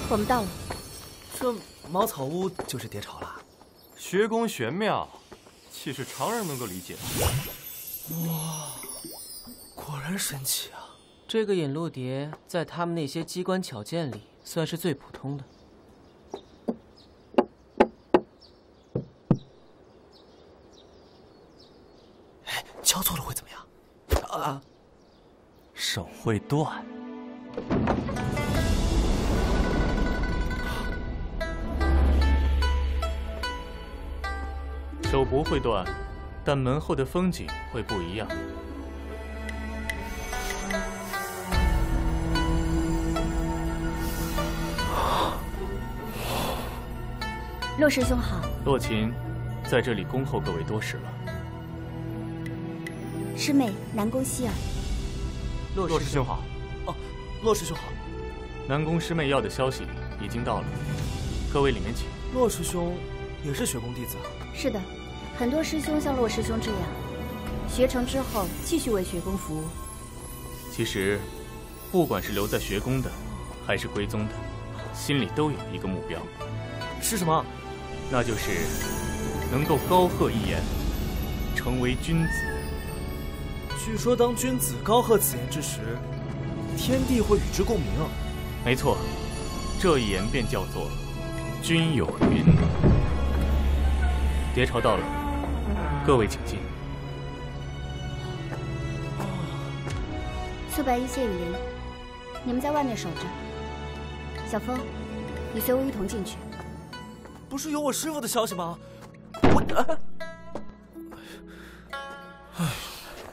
我们到了。 这茅草屋就是蝶巢了。 学宫玄妙，岂是常人能够理解的？ 哇，果然神奇啊！ 这个引路蝶在他们那些机关巧剑里算是最普通的。 哎，交错了会怎么样？啊， 手会断。手不会断，但门后的风景会不一样。 洛师兄好。 洛琴，在这里恭候各位多时了。 师妹南宫希儿。 洛师兄好。 哦，洛师兄好。 南宫师妹要的消息已经到了，各位里面请。 洛师兄也是学宫弟子啊？ 是的，很多师兄像洛师兄这样，学成之后继续为学宫服务。 其实，不管是留在学宫的，还是归宗的，心里都有一个目标。 是什么？ 那就是能够高贺一言，成为君子。 据说当君子高贺此言之时，天地会与之共鸣。 没错，这一言便叫做君有云。蝶巢到了，各位请进。 苏白衣、谢雨林，你们在外面守着。小风，你随我一同进去。 不是有我师父的消息吗？我。